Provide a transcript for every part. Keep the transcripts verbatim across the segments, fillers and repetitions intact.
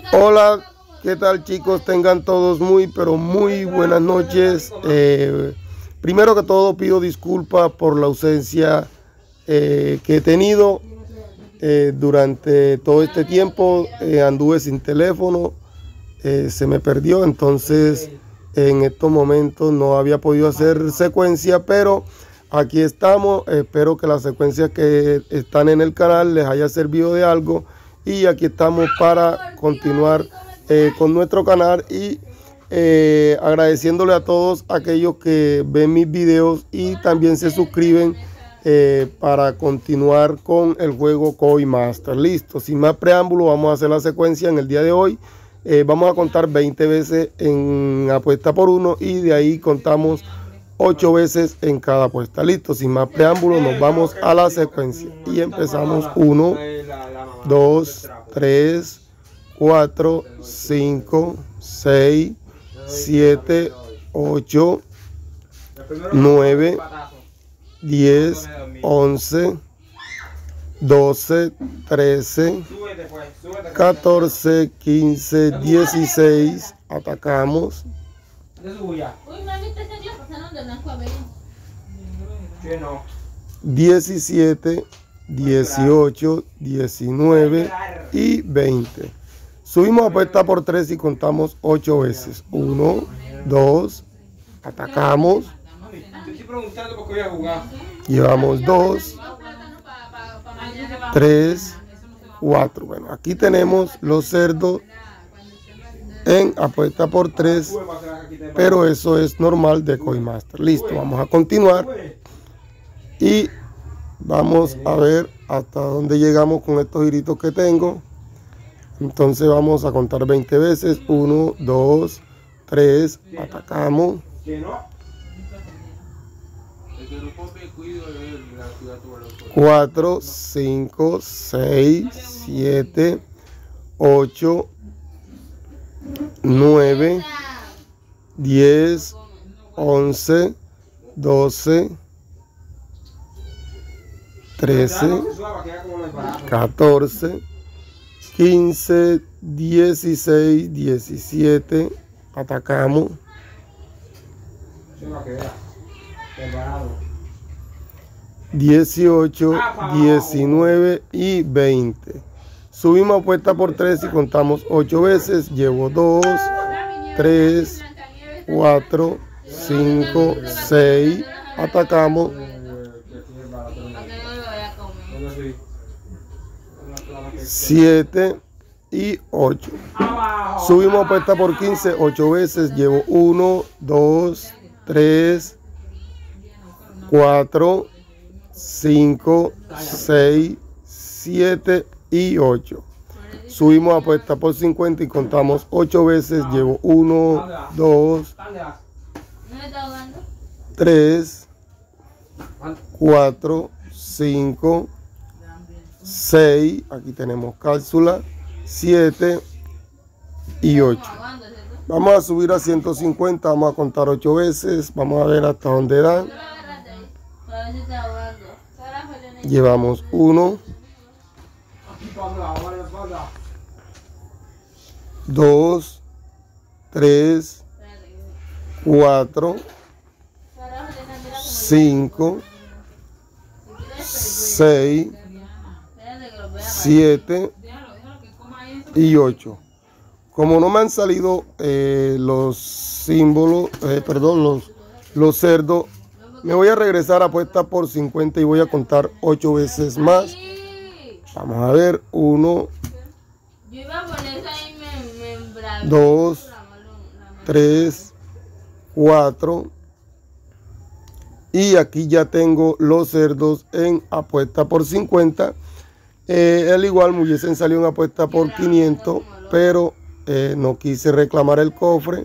Hola, ¿qué tal chicos? Tengan todos muy, pero muy buenas noches. Eh, primero que todo pido disculpas por la ausencia eh, que he tenido eh, durante todo este tiempo. Eh, anduve sin teléfono, eh, se me perdió, entonces en estos momentos no había podido hacer secuencia, pero aquí estamos. Espero que las secuencias que están en el canal les haya servido de algo. Y aquí estamos para continuar eh, con nuestro canal y eh, agradeciéndole a todos aquellos que ven mis videos y también se suscriben eh, para continuar con el juego Coin Master. Listo, sin más preámbulo, vamos a hacer la secuencia en el día de hoy. Eh, vamos a contar veinte veces en apuesta por uno y de ahí contamos ocho veces en cada apuesta. Listo, sin más preámbulo, nos vamos a la secuencia y empezamos. Uno, dos, tres, cuatro, cinco, seis, siete, ocho, nueve, diez, once, doce, trece, catorce, quince, dieciséis. Atacamos. diecisiete, dieciocho, diecinueve y veinte. Subimos apuesta por tres y contamos ocho veces. uno, dos, atacamos. Llevamos dos, tres, cuatro. Bueno, aquí tenemos los cerdos en apuesta por tres, pero eso es normal de Coin Master. Listo, vamos a continuar y vamos a ver hasta dónde llegamos con estos giritos que tengo. Entonces vamos a contar veinte veces. uno, dos, tres, atacamos. cuatro, cinco, seis, siete, ocho, nueve, diez, once, doce, trece, catorce, quince, dieciséis, diecisiete, atacamos. dieciocho, diecinueve y veinte. Subimos apuesta por tres y contamos ocho veces. Llevo dos, tres, cuatro, cinco, seis, atacamos. siete y ocho. Subimos apuesta por quince, ocho veces. Llevo uno, dos, tres, cuatro, cinco, seis, siete y ocho. Subimos apuesta por cincuenta y contamos ocho veces. Llevo uno, dos, tres, cuatro, cinco, seis, aquí tenemos cápsula, siete y ocho. Vamos a subir a ciento cincuenta, vamos a contar ocho veces, vamos a ver hasta dónde dan. Llevamos uno, dos, tres, cuatro, cinco, seis, siete y ocho. Como no me han salido eh, los símbolos, eh, perdón, los, los cerdos, me voy a regresar a apuesta por cincuenta y voy a contar ocho veces más. Vamos a ver. uno, dos, tres, cuatro. Y aquí ya tengo los cerdos en apuesta por cincuenta. Eh, al igual me hubiesen salido en apuesta por quinientos, pero eh, no quise reclamar el cofre.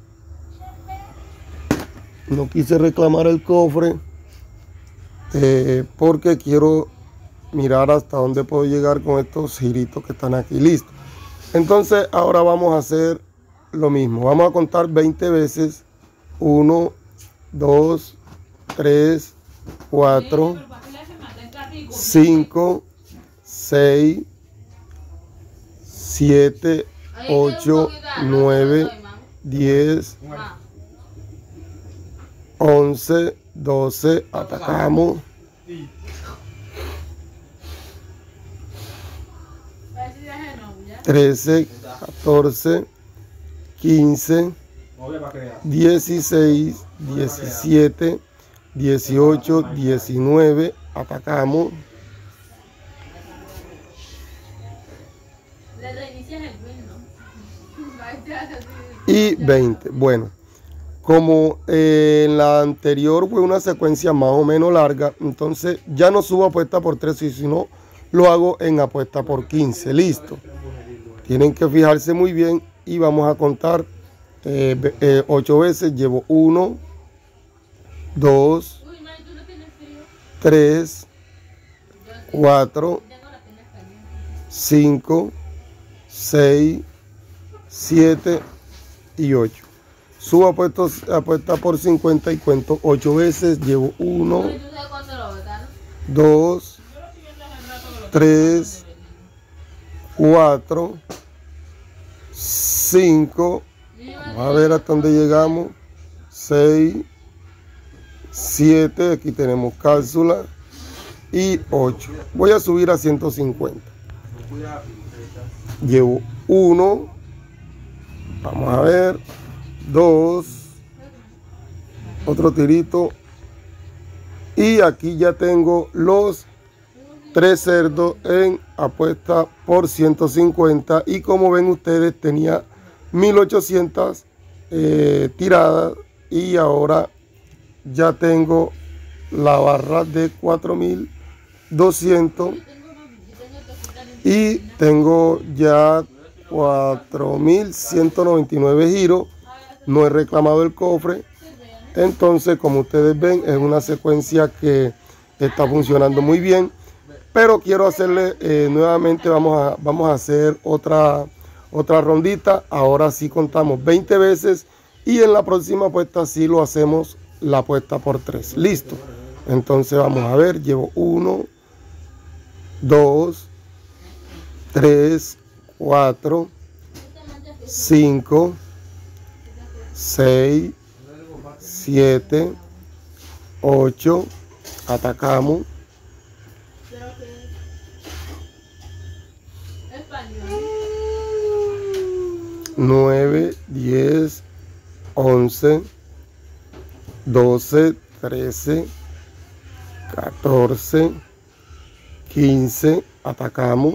No quise reclamar el cofre eh, porque quiero mirar hasta dónde puedo llegar con estos giritos que están aquí. Listo. Entonces ahora vamos a hacer lo mismo. Vamos a contar veinte veces. uno, dos, tres, cuatro, cinco, seis, siete, ocho, nueve, diez, once, doce, atacamos. trece, catorce, quince, dieciséis, diecisiete, dieciocho, diecinueve, atacamos. Y veinte. Bueno, como eh, en la anterior fue una secuencia más o menos larga, entonces ya no subo apuesta por tres, sino lo hago en apuesta por quince. Listo. Tienen que fijarse muy bien y vamos a contar eh, eh, ocho veces. Llevo uno, dos, tres, cuatro, cinco, seis, siete y ocho. Subo apuestos, apuesta por cincuenta y cuento ocho veces. Llevo uno, dos, tres, cuatro, cinco, vamos a ver hasta dónde llegamos, seis, siete, aquí tenemos cápsula, y ocho. Voy a subir a ciento cincuenta. Llevo uno, vamos a ver, dos, otro tirito, y aquí ya tengo los tres cerdos en apuesta por ciento cincuenta, y como ven ustedes tenía mil ochocientas eh, tiradas y ahora ya tengo la barra de cuatro mil doscientos y tengo ya cuatro mil ciento noventa y nueve giros. No he reclamado el cofre, entonces como ustedes ven es una secuencia que está funcionando muy bien. Pero quiero hacerle eh, nuevamente, vamos a, vamos a hacer otra, otra rondita. Ahora sí contamos veinte veces y en la próxima apuesta sí lo hacemos la apuesta por tres. Listo. Entonces vamos a ver, llevo uno, dos, tres, cuatro, cinco, seis, siete, ocho, atacamos. nueve, diez, once, doce, trece, catorce, quince, atacamos.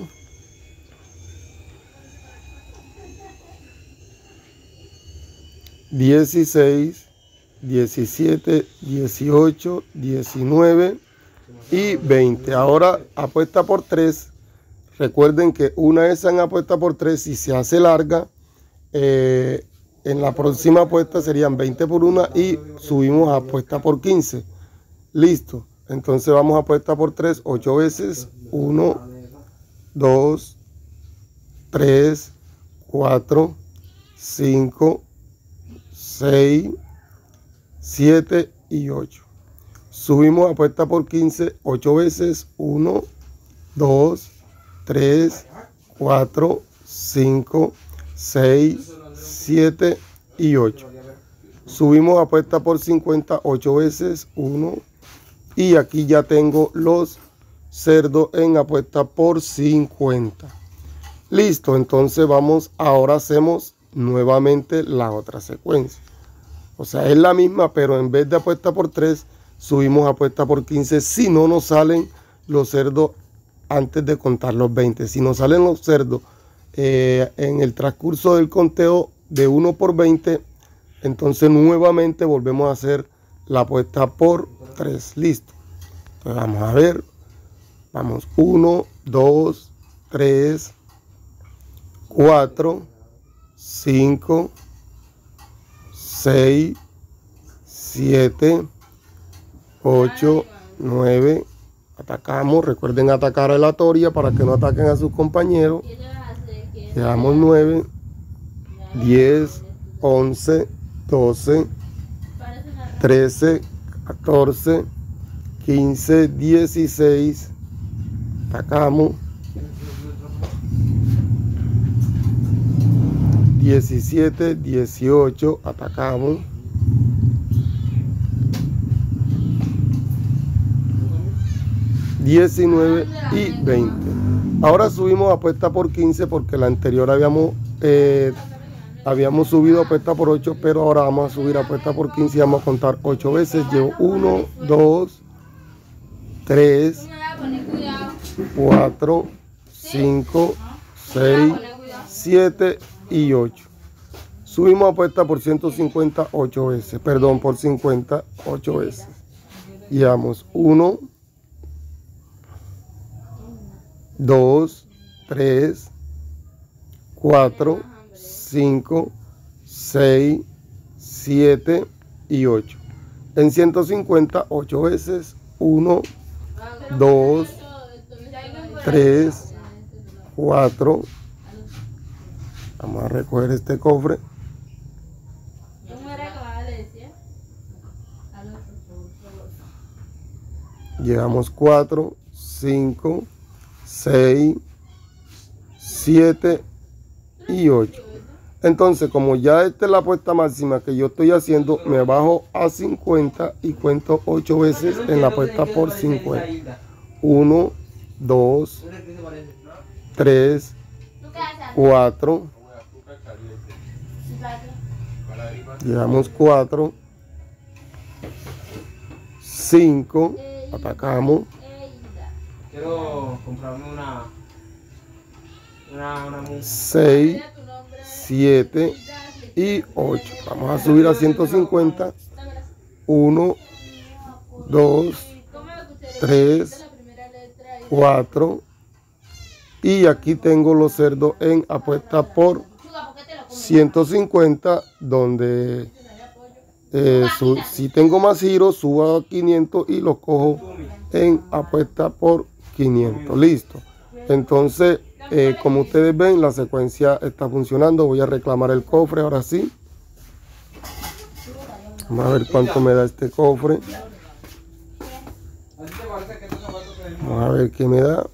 dieciséis, diecisiete, dieciocho, diecinueve y veinte. Ahora apuesta por tres. Recuerden que una vez en apuesta por tres, si se hace larga, eh, en la próxima apuesta serían veinte por una y subimos a apuesta por quince. Listo. Entonces vamos a apuesta por tres, ocho veces. uno, dos, tres, cuatro, cinco, seis, siete y ocho. Subimos a apuesta por quince, ocho veces. uno, dos, tres, cuatro, cinco, seis, siete y ocho. Subimos a apuesta por cincuenta, ocho veces. uno. Y aquí ya tengo los cerdos en apuesta por cincuenta. Listo, entonces vamos, ahora hacemos nuevamente la otra secuencia. O sea, es la misma, pero en vez de apuesta por tres, subimos a apuesta por quince si no nos salen los cerdos antes de contar los veinte. Si nos salen los cerdos eh, en el transcurso del conteo de uno por veinte, entonces nuevamente volvemos a hacer la apuesta por tres. Listo. Entonces vamos a ver. Vamos uno, dos, tres, cuatro, cinco, seis, siete, ocho, nueve. Atacamos, recuerden atacar aleatoria para que no ataquen a sus compañeros. Llevamos nueve, diez, once, doce, trece, catorce, quince, dieciséis. Atacamos. diecisiete, dieciocho, atacamos. diecinueve y veinte. Ahora subimos apuesta por quince porque la anterior habíamos eh, habíamos subido apuesta por ocho, pero ahora vamos a subir apuesta por quince y vamos a contar ocho veces. Llevo uno, dos, tres, cuatro, cinco, seis, siete y ocho. Subimos apuesta por ciento cincuenta, ocho veces, perdón, por cincuenta, ocho veces. Llevamos uno, dos, tres, cuatro, cinco, seis, siete y ocho. En ciento cincuenta, ocho veces. uno, dos, tres, cuatro. Vamos a recoger este cofre. Llevamos cuatro, cinco, seis, siete y ocho. Entonces, como ya esta es la apuesta máxima que yo estoy haciendo, me bajo a cincuenta y cuento ocho veces en la apuesta por cincuenta. uno, dos, tres, cuatro. Llevamos cuatro, cinco, atacamos. Quiero comprarme una, una, una seis, siete y ocho. Vamos a subir a ciento cincuenta. uno, dos, tres, cuatro. Y aquí tengo los cerdos en apuesta por ciento cincuenta, donde eh, su, si tengo más giros, subo a quinientos y los cojo en apuesta por quinientos. Listo. Entonces, eh, como ustedes ven, la secuencia está funcionando. Voy a reclamar el cofre ahora sí. Vamos a ver cuánto me da este cofre. Vamos a ver qué me da.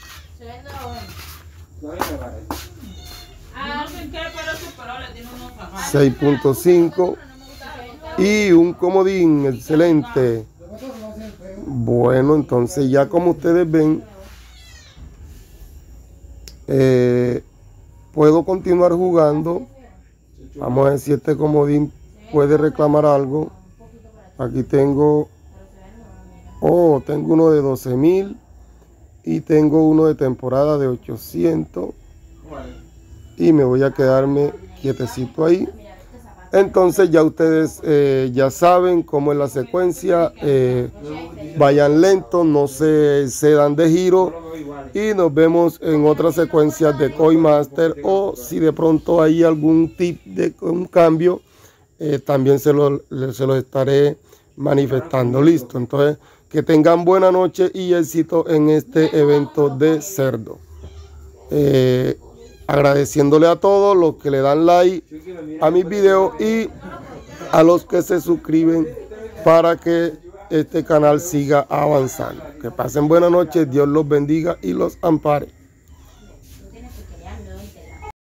seis punto cinco y un comodín. Excelente. Bueno, entonces ya como ustedes ven, eh, puedo continuar jugando. Vamos a ver si este comodín puede reclamar algo. Aquí tengo, oh, tengo uno de doce mil y tengo uno de temporada de ochocientos, y me voy a quedarme quietecito ahí. Entonces ya ustedes eh, ya saben cómo es la secuencia. Eh, vayan lentos, no se excedan de giro, y nos vemos en otras secuencias de Coin Master, o si de pronto hay algún tip de un cambio, eh, también se lo, se lo estaré manifestando. Listo. Entonces, que tengan buena noche y éxito en este evento de cerdo. Eh, agradeciéndole a todos los que le dan like a mis videos y a los que se suscriben para que este canal siga avanzando. Que pasen buenas noches, Dios los bendiga y los ampare.